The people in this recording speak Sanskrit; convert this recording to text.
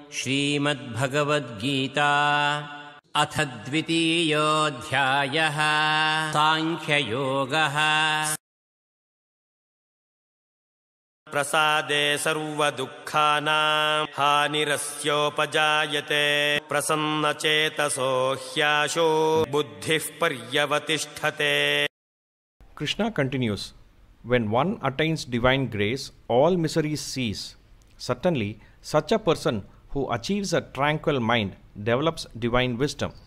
श्रीमद्भगवद्गीता अथ द्वितीयोऽध्यायः सांख्ययोगः। प्रसादे सर्वदुःखानां हानिरस्योपजायते प्रसन्नचेतसो ह्याशो बुद्धिः पर्यवतिष्ठते। Krishna continues, when one attains divine grace, all miseries cease. Certainly, such a person who achieves a tranquil mind develops divine wisdom.